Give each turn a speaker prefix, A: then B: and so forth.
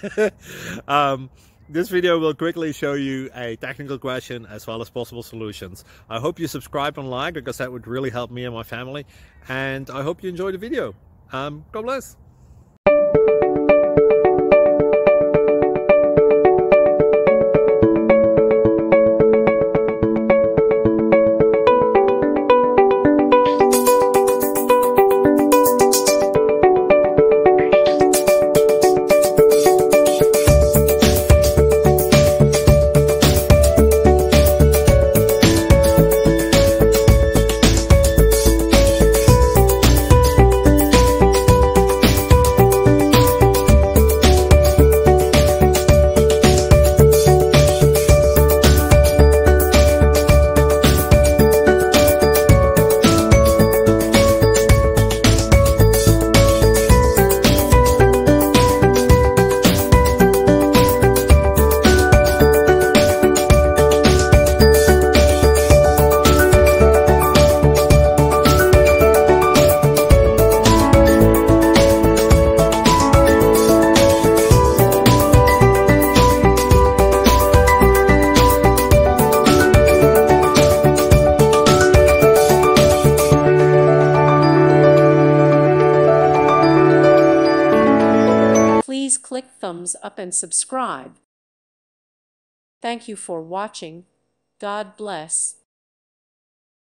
A: This video will quickly show you a technical question as well as possible solutions. I hope you subscribe and like, because that would really help me and my family. And I hope you enjoy the video. God bless.
B: Please click thumbs up and subscribe. Thank you for watching. God bless.